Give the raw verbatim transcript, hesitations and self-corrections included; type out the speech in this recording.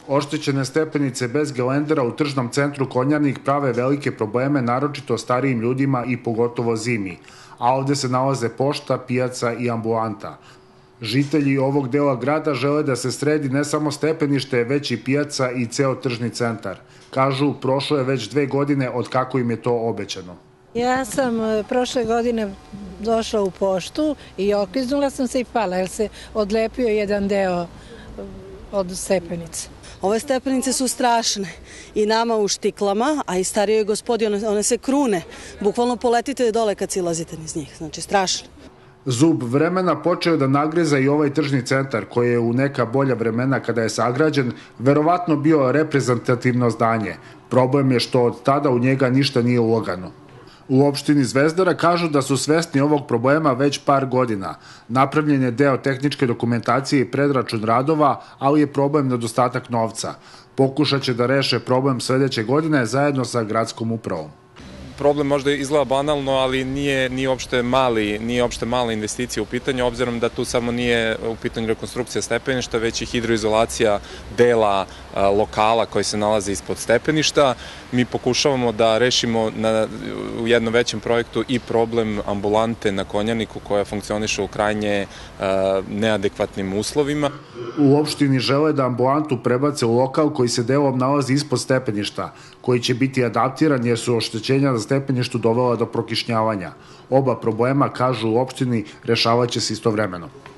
Oštećene stepenice bez gelendera u tržnom centru Konjarnik prave velike probleme, naročito starijim ljudima i pogotovo zimi, a ovde se nalaze pošta, pijaca i ambulanta. Žitelji ovog dela grada žele da se sredi ne samo stepenište, već i pijaca i ceo tržni centar. Kažu, prošlo je već dve godine od kako im je to obećano. Ja sam prošle godine došla u poštu i okliznula sam se i pala, jer se odlepio jedan deo od stepenice. Ove stepenice su strašne i nama u štiklama, a i starijoj gospodi, one, one se krune. Bukvalno poletite dole kad silazite niz njih, znači strašno. Zub vremena počeo da nagreza i ovaj tržni centar, koji je u neka bolja vremena kada je sagrađen, verovatno bio reprezentativno zdanje. Problem je što od tada u njega ništa nije ulagano. U opštini Zvezdara kažu da su svesni ovog problema već par godina. Napravljen je deo tehničke dokumentacije i predračun radova, ali je problem nedostatak novca. Pokušat će da reše problem sledeće godine zajedno sa gradskom upravom. Problem možda izgleda banalno, ali nije, nije uopšte mali, nije uopšte mala investicija u pitanju, obzirom da tu samo nije u pitanju rekonstrukcija stepeništa, već i hidroizolacija dela a, lokala koji se nalaze ispod stepeništa. Mi pokušavamo da rešimo na, u jednom većem projektu i problem ambulante na Konjarniku koja funkcioniše u krajnje a, neadekvatnim uslovima. U opštini žele da ambulantu prebace u lokal koji se delom nalazi ispod stepeništa, koji će biti adaptiran jer su oštećenja na stepeništu dovela do prokišnjavanja. Oba problema, kažu u opštini, rešavaće se istovremeno.